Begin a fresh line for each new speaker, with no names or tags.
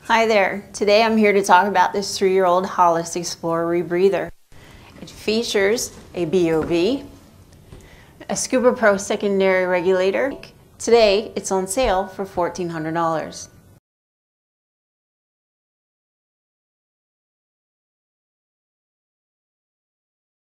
Hi there. Today I'm here to talk about this 3-year-old Hollis Explorer rebreather. It features a BOV, a Scuba Pro secondary regulator. Today it's on sale for $1,400.